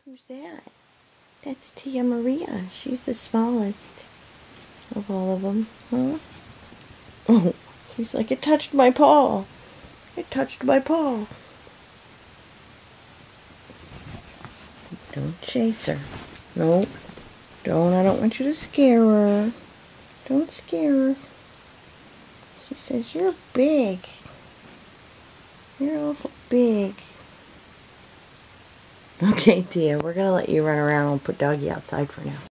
Who's that? That's Tia Maria. She's the smallest of all of them, huh? Oh, she's like, it touched my paw. It touched my paw. Don't chase her. No, don't. I don't want you to scare her. Don't scare her. She says, you're big. You're awful big. Okay, Tia, we're going to let you run around and put Doggy outside for now.